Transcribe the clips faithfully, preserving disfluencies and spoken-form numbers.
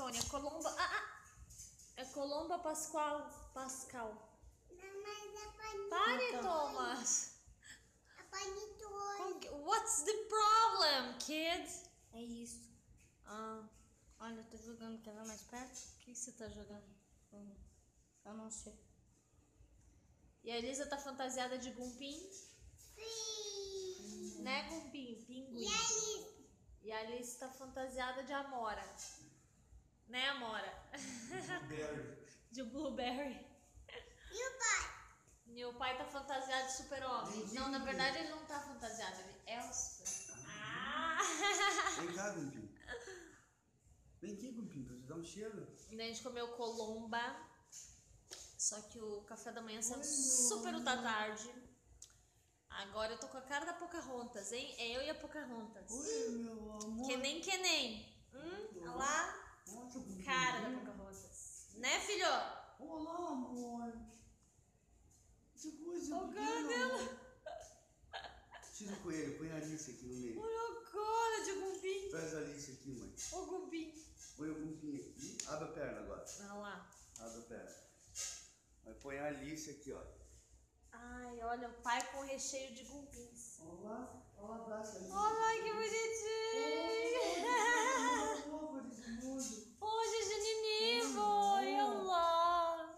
Sônia? Colomba... Ah, ah. É Colomba Pascoal. Pascal. Não, mas é panetone. Pare, Thomas. É panetone. What's the problem, kid? É isso. Ah, Olha, eu tô jogando. Quer ver mais perto? o que você tá jogando? Uhum. Eu não sei. E a Elisa tá fantasiada de Gumpim? Sim. Né, Gumpim? Pinguim. E aí? E a Alice tá fantasiada de Amora. Né, Amora? Blueberry. De Blueberry. E o pai? E o pai tá fantasiado de super-homem. Não, na verdade ele não tá fantasiado, ele é o super. Ah! Vem cá, Gumpim. Vem aqui, Gumpim, pra te dar um cheiro. E daí a gente comeu colomba. Só que o café da manhã saiu super da tarde. Agora eu tô com a cara da Pocahontas, hein? É eu e a Pocahontas. Oi, meu amor. Que nem que nem. Hum? Olha lá. Nossa, Gumpim. Cara da Pocahontas. Né, filho? Olá, amor. Que coisa Olha a cara pequena, dela. amor. Tira o coelho, põe a Alice aqui no meio. Olha a cara de Gumpim. Traz a Alice aqui, mãe. Ô, Gumpim. Põe o Gumpim aqui. Abre a perna agora. Olha lá. Abre a perna. Aí põe a Alice aqui, ó. Ai, olha, o pai com recheio de gumpins. Olá, olá, abraça a Alice. Olha que bonitinho. Olá, desse mundo. Ô, Gigi Ninivo. Olha lá.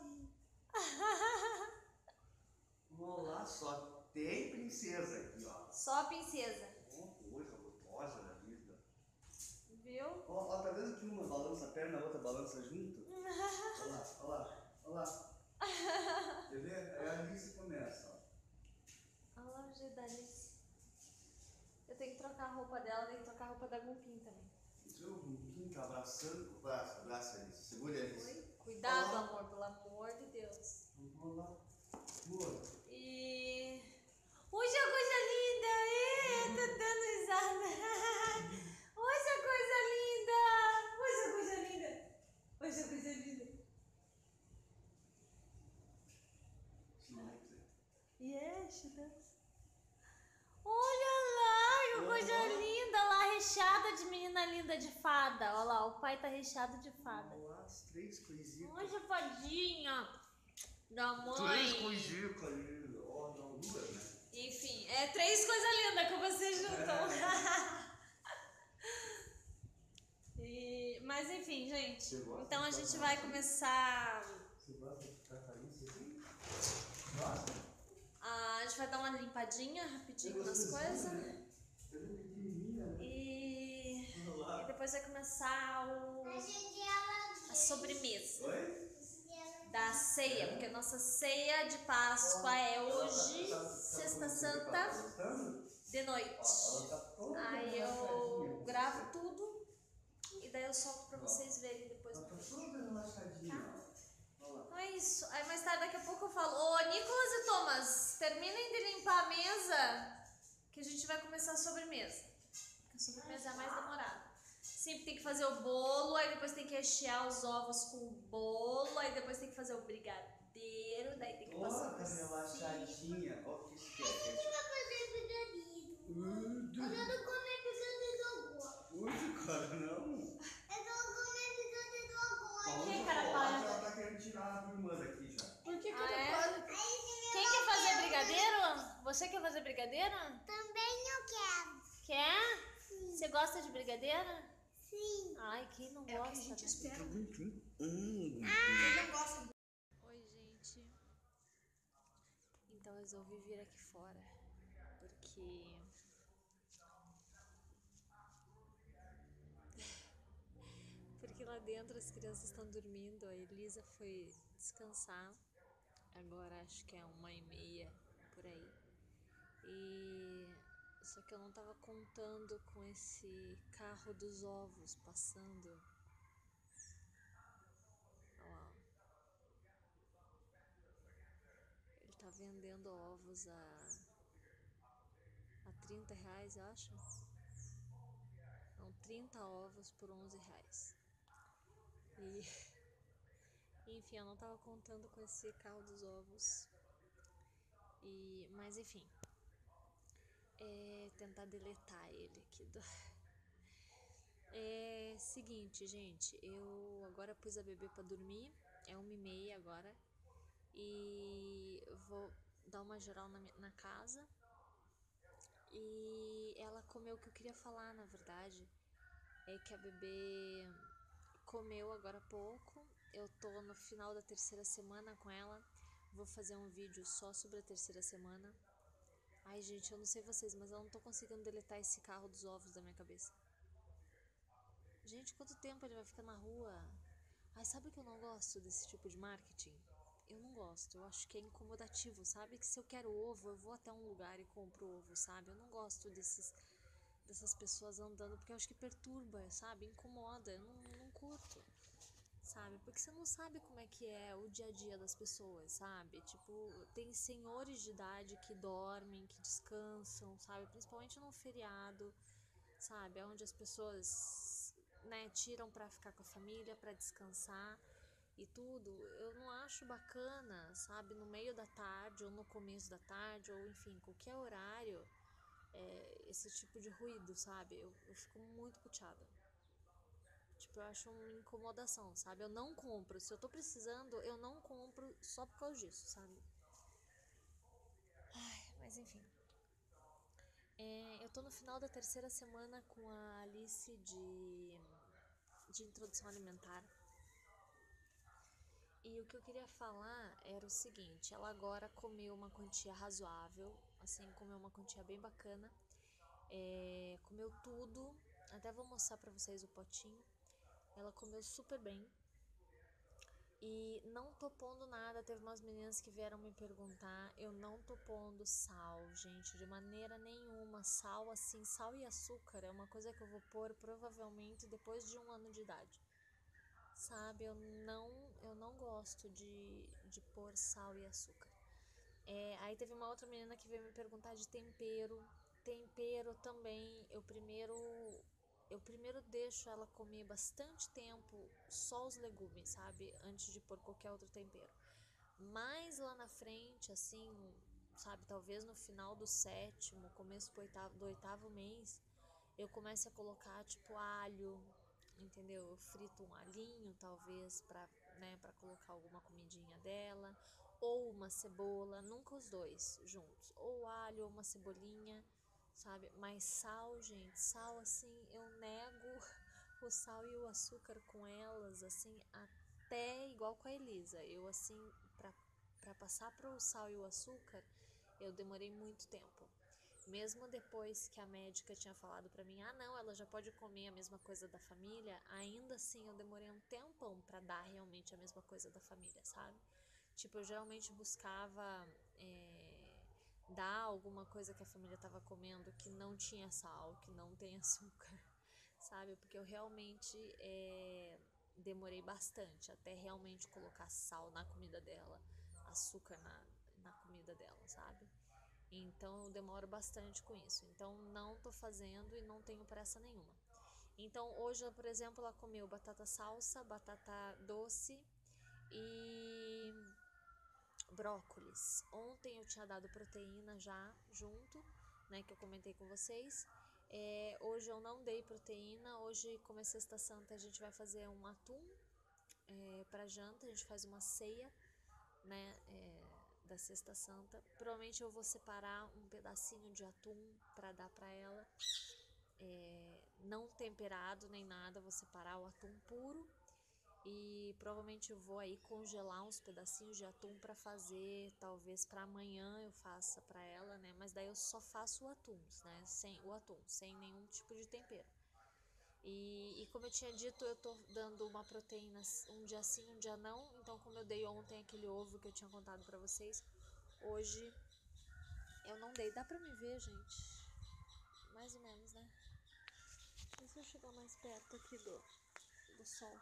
Olá, só tem princesa aqui, ó. Só a princesa. Oh, coisa gostosa da vida. Viu? Ó, ó, tá vendo que uma balança a perna, a outra balança junto? Olha lá, olha lá, olha lá. Quer ver? Aí a Alice começa, ó. Olha lá o jeito da Alice. Eu tenho que trocar a roupa dela, tenho que trocar a roupa da Gumpim também. Viu? O Gumpim tá abraçando. Abraça, abraça a Alice. Segura a Alice. Oi? Cuidado, Olá. amor, pelo amor de Deus. Vamos lá. Boa. E... Hoje a coisa linda! Ê, tô dando risada. Hoje a coisa linda! Hoje a coisa linda! Hoje a coisa linda! She likes it. Yes, she does. Olha lá, que coisa Olá. linda lá, recheada de menina linda de fada. Olha lá, o pai tá recheado de fada. Olha lá, as três coisinhas. Olha a fadinha da Três mãe. coisinhas, lindas. Ó, não, duas, né? Enfim, é três coisas lindas que você juntou. E, mas enfim, gente. Você gosta Então a de gente ficar vai com começar. Você gosta de ficar com a Alice assim? Gosta? A gente vai dar uma limpadinha rapidinho nas coisas. Né? Ela é pequenininha, né? E, Olha lá. e depois vai começar o, A gente ela... a sobremesa Oi? da ceia, porque a nossa ceia de Páscoa é hoje, Sexta Santa, Gostando? de noite. Ela tá toda Aí eu relaxadinha. gravo tudo e daí eu solto pra vocês verem depois. Ela tá toda relaxadinha. ó. Olha lá. Então é isso. Aí mais tarde, daqui a pouco eu falo: Ô, Nicolas e Thomas, terminem de limpar a mesa que a gente vai começar a sobremesa. Porque a sobremesa é a mais demorada. Sempre tem que fazer o bolo, aí depois tem que rechear os ovos com o bolo, aí depois tem que fazer o brigadeiro, daí tem que passar Toda por cima. relaxadinha. Ó, que A gente esquece. vai fazer brigadeiro. Eu quero comer brigadeiro agora. Ui, cara, não. Eu quero comer brigadeiro agora. Falando Quem, de cara, chocolate, para? ela tá querendo tirar a irmã daqui já. Por que, que Ah, eu é? não Aí se Quem meu quer fazer quero, brigadeiro? Você quer fazer brigadeiro? também eu quero. Quer? Você gosta de brigadeiro? Sim. Ai, quem não É o gosta, que a gente né? espera. Hum. Quem não gosta Oi, gente. Então eu resolvi vir aqui fora porque porque lá dentro as crianças estão dormindo. A Elisa foi descansar. Agora acho que é uma e meia por aí. E só que eu não tava contando com esse carro dos ovos passando. Olha lá. Ele tá vendendo ovos a, a trinta reais, eu acho. Não, trinta ovos por onze reais. E, enfim, eu não tava contando com esse carro dos ovos. E, mas enfim, é tentar deletar ele aqui do... É seguinte, gente, eu agora pus a bebê pra dormir, é uma e meia agora, e vou dar uma geral na, minha- na casa. E ela comeu o que eu queria falar, na verdade, é que a bebê comeu agora há pouco. Eu tô no final da terceira semana com ela, vou fazer um vídeo só sobre a terceira semana. Ai, gente, eu não sei vocês, mas eu não tô conseguindo deletar esse carro dos ovos da minha cabeça. Gente, quanto tempo ele vai ficar na rua? Ai, sabe que eu não gosto desse tipo de marketing? Eu não gosto, eu acho que é incomodativo, sabe? Que se eu quero ovo, eu vou até um lugar e compro ovo, sabe? Eu não gosto desses, dessas pessoas andando, porque eu acho que perturba, sabe? Incomoda, eu não, não curto, sabe? Porque você não sabe como é que é o dia a dia das pessoas, sabe? Tipo, tem senhores de idade que dormem, que descansam, sabe? Principalmente no feriado, sabe? Onde as pessoas, né, tiram pra ficar com a família, pra descansar e tudo. Eu não acho bacana, sabe? No meio da tarde ou no começo da tarde, ou enfim, qualquer horário, é, esse tipo de ruído, sabe? Eu, eu fico muito puteada. Tipo, eu acho uma incomodação, sabe? Eu não compro. Se eu tô precisando, eu não compro só por causa disso, sabe? Ai, mas enfim. É, eu tô no final da terceira semana com a Alice de, de introdução alimentar. E o que eu queria falar era o seguinte, ela agora comeu uma quantia razoável, assim, comeu uma quantia bem bacana, é, comeu tudo, até vou mostrar pra vocês o potinho, ela comeu super bem e não tô pondo nada, teve umas meninas que vieram me perguntar, eu não tô pondo sal, gente, de maneira nenhuma, sal assim, sal e açúcar é uma coisa que eu vou pôr provavelmente depois de um ano de idade. Sabe, eu não, eu não gosto de, de pôr sal e açúcar. É, aí teve uma outra menina que veio me perguntar de tempero. Tempero também, eu primeiro, eu primeiro deixo ela comer bastante tempo só os legumes, sabe? Antes de pôr qualquer outro tempero. Mas lá na frente, assim, sabe, talvez no final do sétimo, começo do oitavo, do oitavo mês, eu começo a colocar tipo alho, entendeu? Eu frito um alhinho, talvez, pra, né, pra colocar alguma comidinha dela, ou uma cebola, nunca os dois juntos, ou alho ou uma cebolinha, sabe? Mas sal, gente, sal assim, eu nego o sal e o açúcar com elas, assim, até igual com a Elisa. Eu, assim, pra, pra passar pro sal e o açúcar, eu demorei muito tempo. Mesmo depois que a médica tinha falado pra mim, ah não, ela já pode comer a mesma coisa da família, ainda assim eu demorei um tempão pra dar realmente a mesma coisa da família, sabe? Tipo, eu geralmente buscava é, dar alguma coisa que a família tava comendo que não tinha sal, que não tem açúcar, sabe? Porque eu realmente é, demorei bastante até realmente colocar sal na comida dela, açúcar na, na comida dela, sabe? Então eu demoro bastante com isso. Então não tô fazendo e não tenho pressa nenhuma. Então hoje, por exemplo, ela comeu batata salsa, batata doce e brócolis. Ontem eu tinha dado proteína já junto, né, que eu comentei com vocês. É, hoje eu não dei proteína. Hoje, como é sexta santa, a gente vai fazer um atum é, para janta. A gente faz uma ceia, né? É, da Sexta Santa. Provavelmente eu vou separar um pedacinho de atum para dar para ela, é, não temperado nem nada, vou separar o atum puro e provavelmente eu vou aí congelar uns pedacinhos de atum para fazer, talvez para amanhã eu faça para ela, né? Mas daí eu só faço o atum, né? Sem o atum, sem nenhum tipo de tempero. E, e como eu tinha dito, eu tô dando uma proteína um dia sim, um dia não. Então, como eu dei ontem aquele ovo que eu tinha contado pra vocês, hoje eu não dei. Dá pra me ver, gente? Mais ou menos, né? Deixa eu chegar mais perto aqui do, do sol.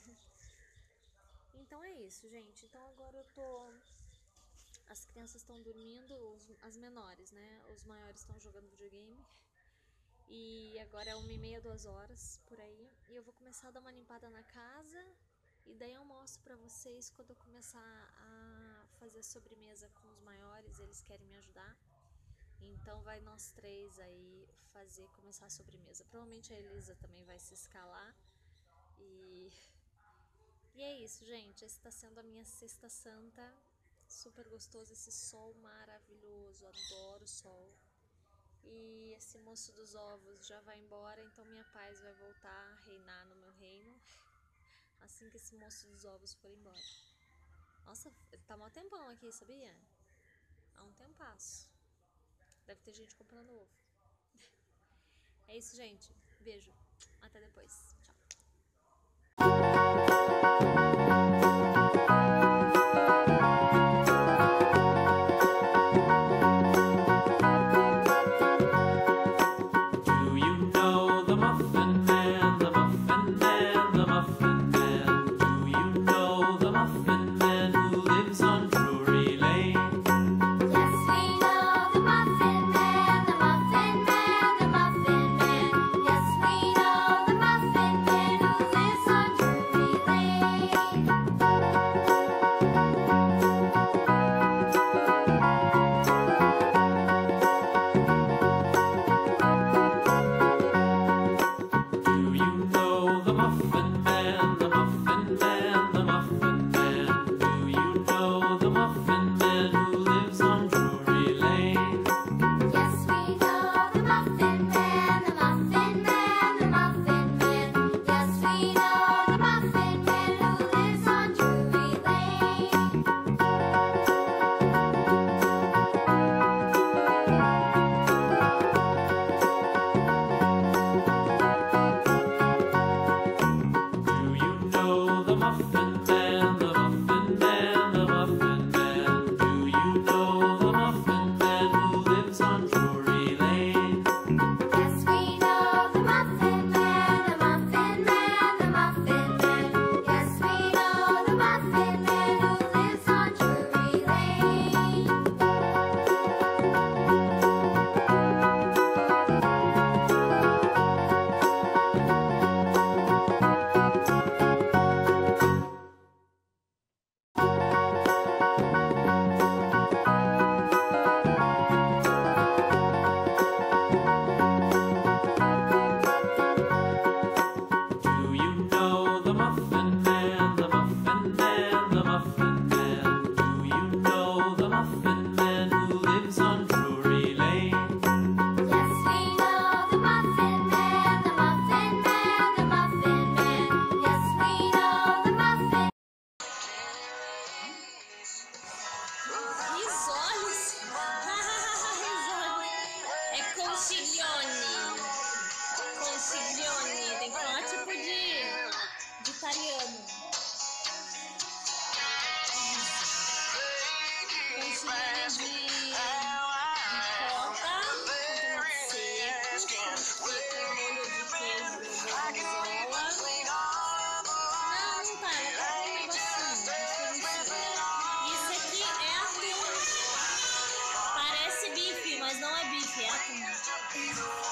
Então é isso, gente. Então agora eu tô... As crianças estão dormindo, os, as menores, né? Os maiores estão jogando videogame. E agora é uma e meia, duas horas, por aí. E eu vou começar a dar uma limpada na casa. E daí eu mostro pra vocês quando eu começar a fazer a sobremesa com os maiores, eles querem me ajudar. Então vai nós três aí fazer, começar a sobremesa. Provavelmente a Elisa também vai se escalar. E, e é isso, gente. Esse tá sendo a minha sexta santa. Super gostoso, esse sol maravilhoso. Adoro o sol. E esse moço dos ovos já vai embora, então minha paz vai voltar a reinar no meu reino assim que esse moço dos ovos for embora. Nossa, tá mó tempão aqui, sabia? Há um tempasso. Deve ter gente comprando ovo. É isso, gente. Beijo. Até depois. Tchau. Consiglione, tem que falar tipo de, de italiano. Consiglione de ricota, com tomate seco, com molho de queijo gorgonzola. Não, não tá, ela tá com um negocinho. E esse aqui é atum. Parece bife, mas não é bife, é atum.